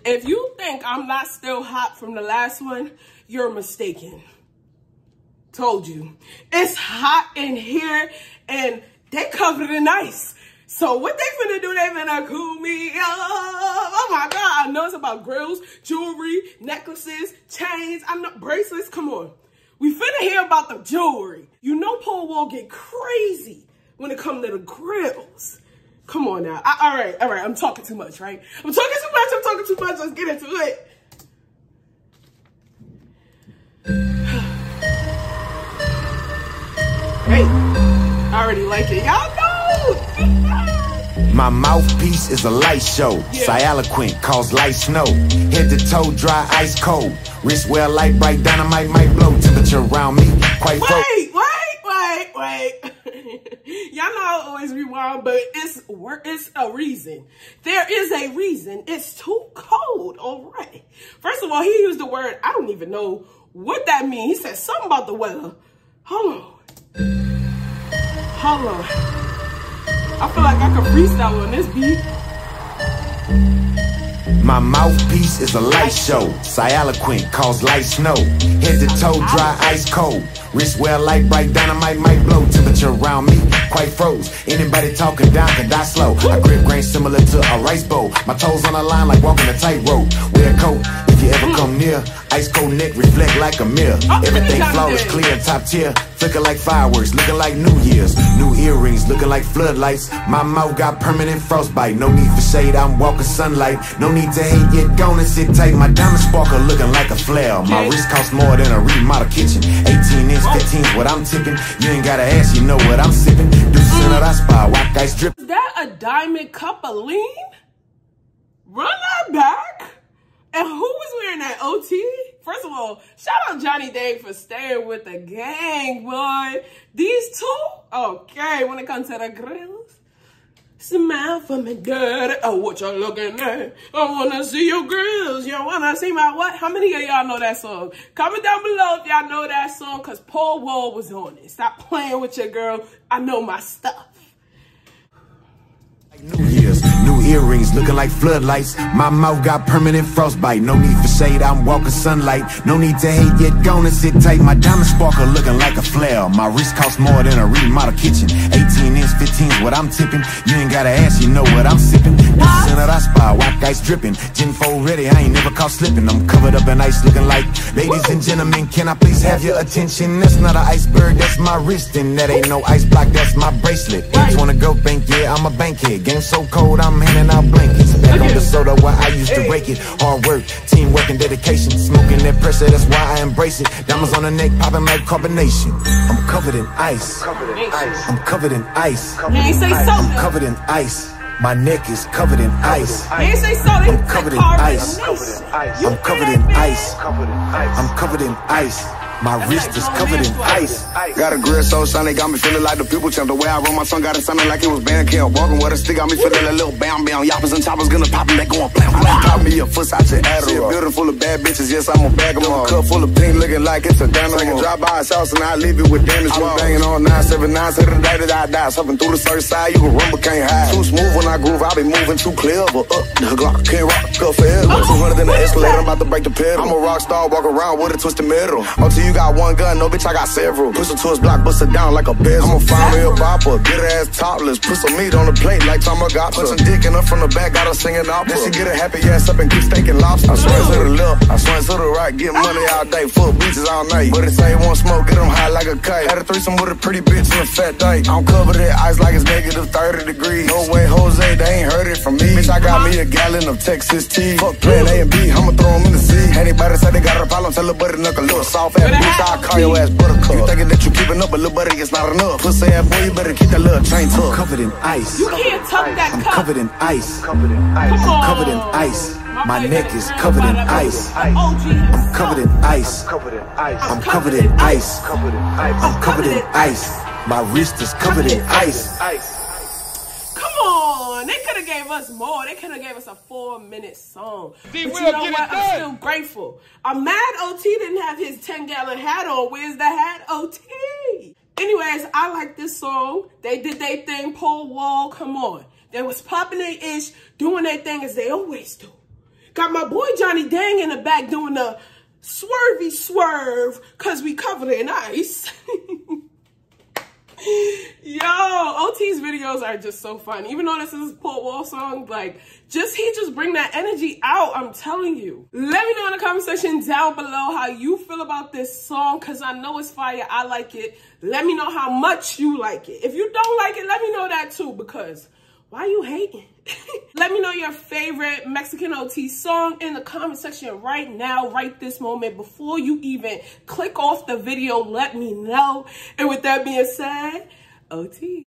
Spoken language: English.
If you think I'm not still hot from the last one, you're mistaken. Told you. It's hot in here and they covered in ice. So what they finna do, they finna cool me up. Oh my God, I know it's about grills, jewelry, necklaces, chains, I know, bracelets, come on. We finna hear about the jewelry. You know Paul Wall get crazy when it comes to the grills. Come on now. All right. I'm talking too much, right? I'm talking too much. Let's get into it. Hey, I already like it. Y'all know. My mouthpiece is a light show. So eloquent, cause light snow. Head to toe, dry, ice cold. Wrist well light, bright dynamite might blow. Temperature around me, quite frozen. Wait. Y'all know I always rewind, but it's a reason. There is a reason. It's too cold already. First of all, he used the word, I don't even know what that means. He said something about the weather. Hold on. I feel like I could freestyle on this beat. My mouthpiece is a light show. So eloquent, cause light snow. Head to toe, dry, ice cold. Wrist well light, bright dynamite might blow. Temperature around me, quite froze. Anybody talking down can die slow. I grip grain similar to a rice bowl. My toes on the line like walking a tightrope. Wear a coat if you ever come near. Ice cold neck reflect like a mirror. Everything flawless, clear, top tier. Flicker like fireworks, looking like New Year's. New earrings, looking like floodlights. My mouth got permanent frostbite. No need for shade, I'm walking sunlight. No need to hate, yet gonna sit tight. My diamond sparkle looking like a flare. My wrist costs more than a remodel kitchen. 18 inch, 15 is what I'm tipping. You ain't gotta ask, you know what I'm sipping. Deuces in that spot, white ice drip. Is that a diamond cup of lean? Run that back. And who was wearing that, OT? First of all, shout out Johnny Day for staying with the gang, boy. These two, okay, when it comes to the grills. Smile for me, daddy. Oh, what y'all looking at? I wanna see your grills. You wanna see my what? How many of y'all know that song? Comment down below if y'all know that song, because Paul Wall was on it. Stop playing with your girl. I know my stuff. New Year's, new earrings looking like floodlights. My mouth got permanent frostbite. No need for shade, I'm walking sunlight. No need to hate, yet gonna sit tight. My diamond sparkle looking like a flare. My wrist costs more than a remodel kitchen. 18 inch, 15 is what I'm tipping. You ain't gotta ask, you know what I'm sipping. This is in that spot, white ice dripping. Gin 4 ready, I ain't never caught slipping. I'm covered up in ice looking like. Ladies and gentlemen, can I please have your attention? That's not an iceberg, that's my wrist. And that ain't no ice block, that's my bracelet. Bitch wanna go bank, yeah, I'm a bankhead. Game so cold, I'm handing out blankets. Back on the soda where I used to break it. Hard work, teamwork and dedication. Smoking that pressure, that's why I embrace it. Diamonds on the neck, popping like carbonation. I'm covered in ice. I'm covered in ice. I'm covered in ice. My neck is covered in ice. I'm covered in ice. I'm covered in ice. I'm covered in ice. My wrist is covered in ice. Got a grill so shiny, got me feeling like the people champ. The way I roll my tongue got it sounding like it was band camp. Walking with a stick, got me feeling a little bam bam. Yappers and choppers gonna pop and they going blam blam. Pop me a fuss out your Adderall. Building full of bad bitches, yes I'm a bag of them. Cup full of pink looking like it's a dynamo. Take a drive by his house and I leave it with damage. I was banging on 979, so the day that I die. Something through the surf side, you can run but can't hide. Too smooth when I groove, I be moving too clever. The Glock can't rock up forever. 200 in the escalator, I'm about to break the pedal. I'm a rock star, walk around with a twisted middle. Until you got one gun, no bitch, I got several. Push her to his block, bust her down like a bezel. I'm a fine real bopper, get her ass topless. Put some meat on the plate like Tamagotchi. Put some dick in her from the back, got her singing opera. Then she get her happy ass up and keep steaking lobster. I swing to the left, I swing to the right. Get money all day, full beaches all night. But it say one smoke, get them high like a kite. Had a threesome with a pretty bitch and a fat dyke. I'm covered in ice like it's negative 30 degrees. No way, Jose, they ain't heard it from me. Bitch, I got me a gallon of Texas tea. Fuck playing A and B, I'ma throw them in the sea. Anybody say they got a problem, tell her butter knuckle. Little soft ass bitch, I'll call your ass buttercup. You thinking that you keeping up, but little buddy, it's not enough. Pussy ass boy, you better keep that little chain tucked. I'm covered in ice. You can't tuck that I'm cup. covered in ice. I'm covered in ice. My neck is covered in ice. I'm covered in ice. I'm covered in ice. I'm covered in ice. My wrist is covered in ice. Come on, they could have gave us more. They could have gave us a 4-minute song. But you know what? I'm still grateful. I'm mad OT didn't have his 10-gallon hat on. Where's the hat, OT? Anyways, I like this song. They did their thing. Paul Wall, come on. They was popping their ish, doing their thing as they always do. Got my boy Johnny Dang in the back doing the swervy swerve because we covered it in ice. Yo, OT's videos are just so fun. Even though this is a Port Wall song, like, he just bring that energy out, I'm telling you. Let me know in the comment section down below how you feel about this song, because I know it's fire. I like it. Let me know how much you like it. If you don't like it, let me know that too, because why you hating? Let me know your favorite Mexican OT song in the comment section right now, right this moment, before you even click off the video. Let me know. And with that being said, OT.